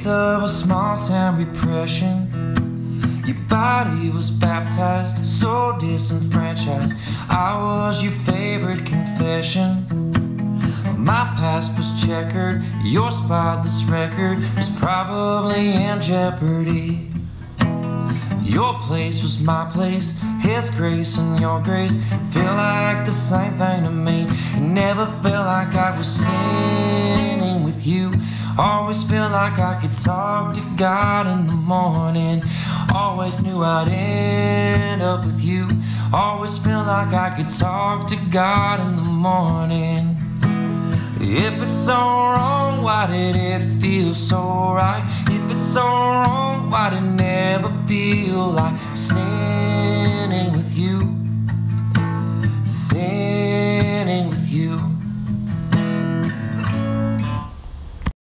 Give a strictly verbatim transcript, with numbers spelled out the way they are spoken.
taste of a small town repression. Your body was baptized, so disenfranchised. I was your favorite confession. My past was checkered, your spotless record was probably in jeopardy. Your place was my place, His grace and your grace feel like the same thing to me. It never felt like I was sinning with you. Always feel like I could talk to God in the morning. Always knew I'd end up with you. Always feel like I could talk to God in the morning. If it's so wrong, why did it feel so right? If it's so wrong, why did it never feel like sinning with you? Sinning with you.